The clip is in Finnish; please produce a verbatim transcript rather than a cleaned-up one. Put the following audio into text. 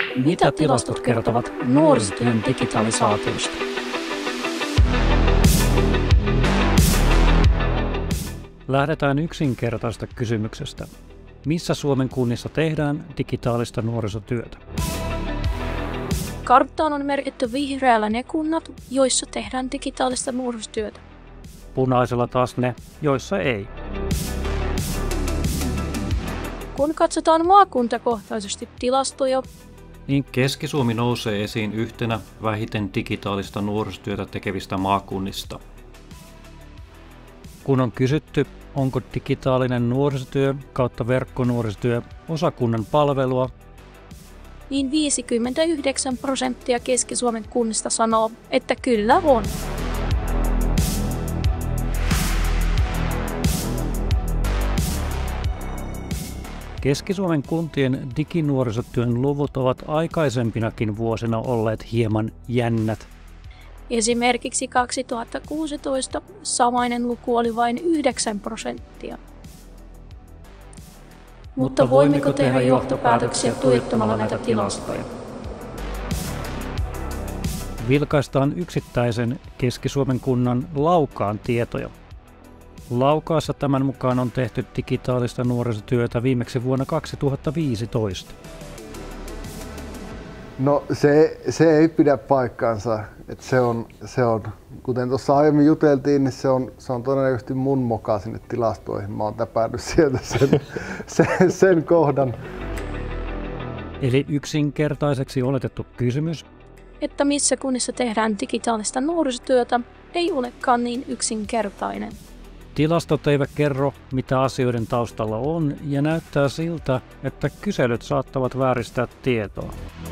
Mitä tilastot kertovat nuorisotyön digitalisaatiosta? Lähdetään yksinkertaisesta kysymyksestä. Missä Suomen kunnissa tehdään digitaalista nuorisotyötä? Karttaan on merkitty vihreällä ne kunnat, joissa tehdään digitaalista nuorisotyötä. Punaisella taas ne, joissa ei. Kun katsotaan maakuntakohtaisesti tilastoja, niin Keski-Suomi nousee esiin yhtenä vähiten digitaalista nuorisotyötä tekevistä maakunnista. Kun on kysytty, onko digitaalinen nuorisotyö kautta verkkonuorisotyö osa kunnan palvelua, niin viisikymmentäyhdeksän prosenttia Keski-Suomen kunnista sanoo, että kyllä on. Keski-Suomen kuntien diginuorisotyön luvut ovat aikaisempinakin vuosina olleet hieman jännät. Esimerkiksi kaksituhattakuusitoista samainen luku oli vain yhdeksän prosenttia. Mutta voimmeko tehdä johtopäätöksiä tuijottamalla näitä tilastoja? Vilkaistaan yksittäisen Keski-Suomen kunnan Laukaan tietoja. Laukaassa tämän mukaan on tehty digitaalista nuorisotyötä viimeksi vuonna kaksituhattaviisitoista. No se, se ei pidä paikkaansa. Et se on, se on, kuten tuossa aiemmin juteltiin, niin se on, se on todennäköisesti mun moka sinne tilastoihin. Mä oon täpännyt sieltä sen, sen, sen kohdan. Eli yksinkertaiseksi oletettu kysymys, että missä kunnissa tehdään digitaalista nuorisotyötä, ei olekaan niin yksinkertainen. Tilastot eivät kerro, mitä asioiden taustalla on, ja näyttää siltä, että kyselyt saattavat vääristää tietoa.